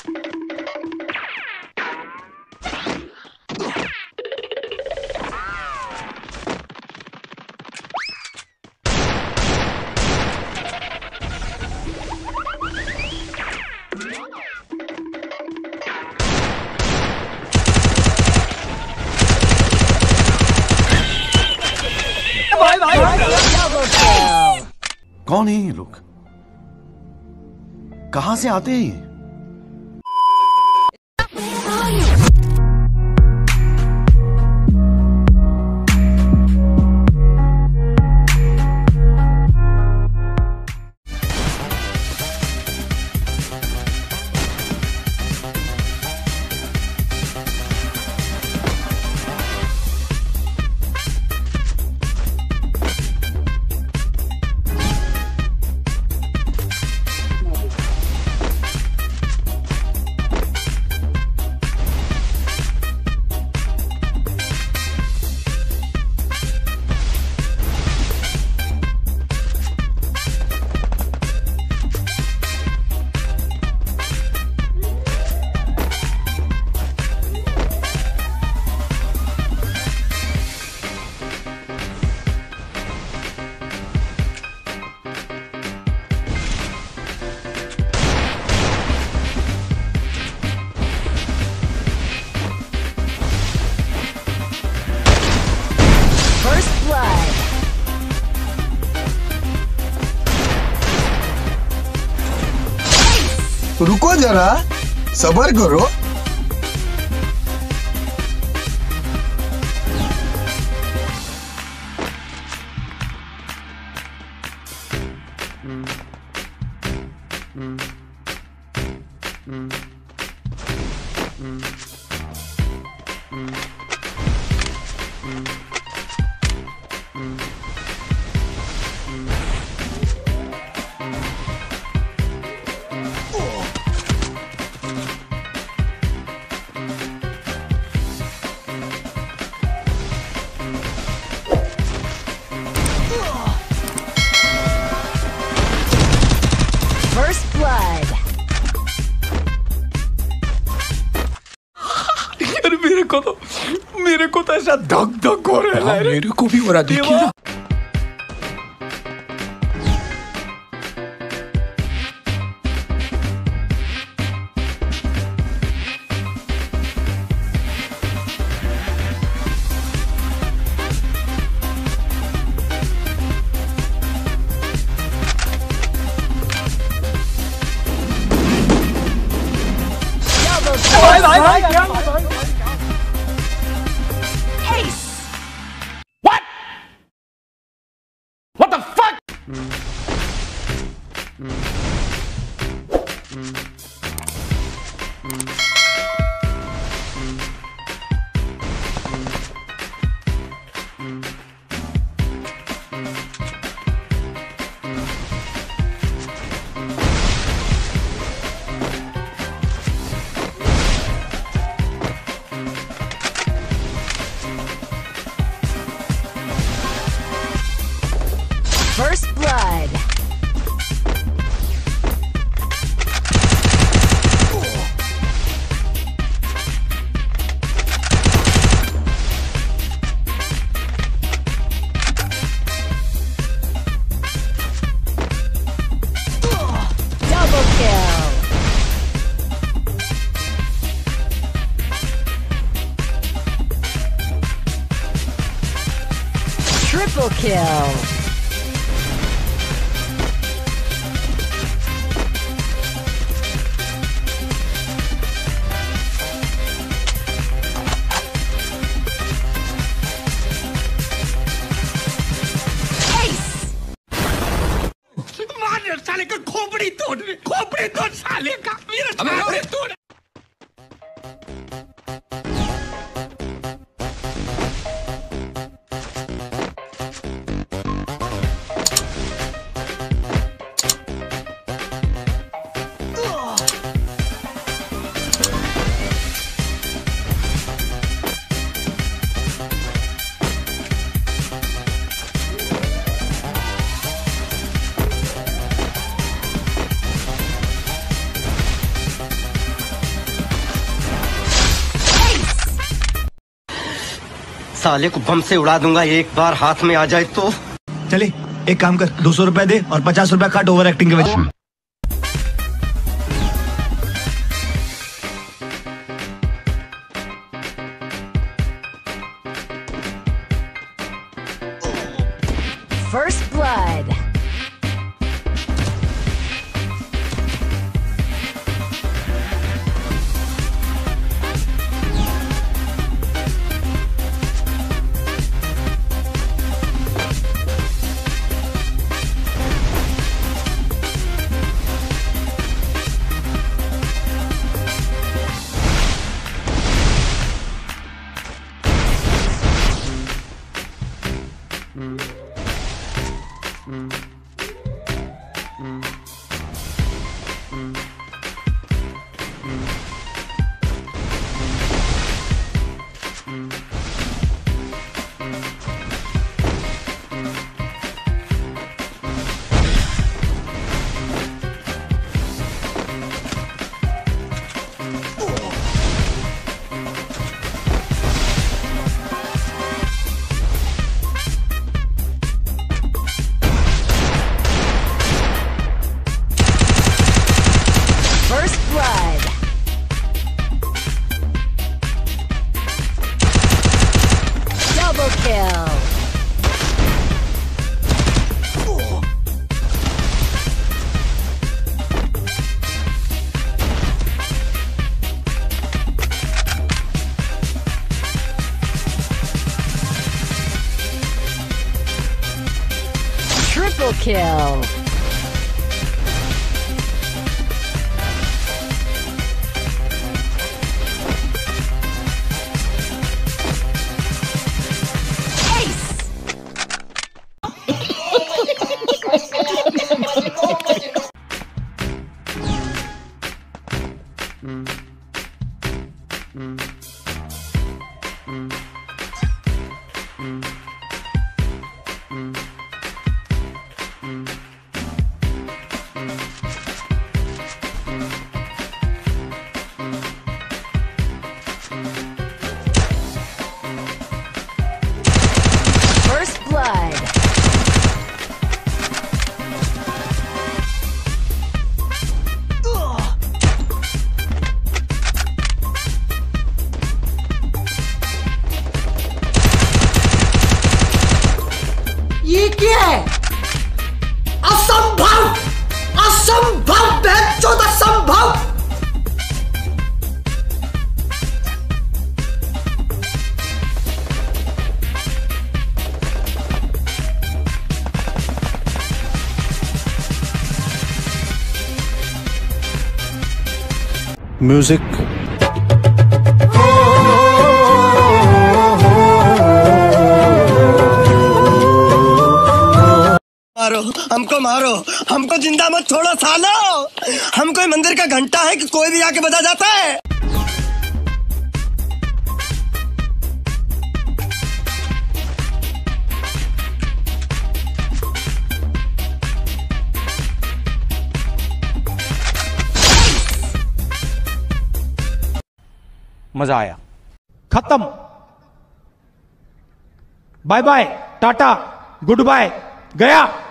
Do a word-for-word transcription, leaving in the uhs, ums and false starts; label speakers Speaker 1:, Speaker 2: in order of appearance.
Speaker 1: कौन है ये लोग? कहां से आते हैं ये?
Speaker 2: रुको जरा, सबर करो।
Speaker 3: मेरे को तो मेरे को तो ऐसा धक धक हो रहा है। मेरे को भी हो रहा, देखिए ना।
Speaker 4: What the fuck?
Speaker 5: First blood. Double kill. Triple kill.
Speaker 3: साले का खोपड़ी तोड़ खोपड़ी तोड़ साले का मेरा खोपड़ी तोड़।
Speaker 6: साले को बम से उड़ा दूंगा एक बार हाथ में आ जाए तो।
Speaker 2: चले एक काम कर, दो सौ रुपए दे और पचास रुपए काट ओवर एक्टिंग के वजह।
Speaker 5: First blood. Triple kill.
Speaker 7: ये क्या है? असंभव, असंभव, बेचौद असंभव।
Speaker 1: म्यूजिक
Speaker 2: मारो हमको, मारो हमको, जिंदा मत छोड़ो सालो। हम कोई मंदिर का घंटा है कि कोई भी आके बजा जाता है।
Speaker 4: मजा आया। खत्म। Bye bye, tata, goodbye, गया।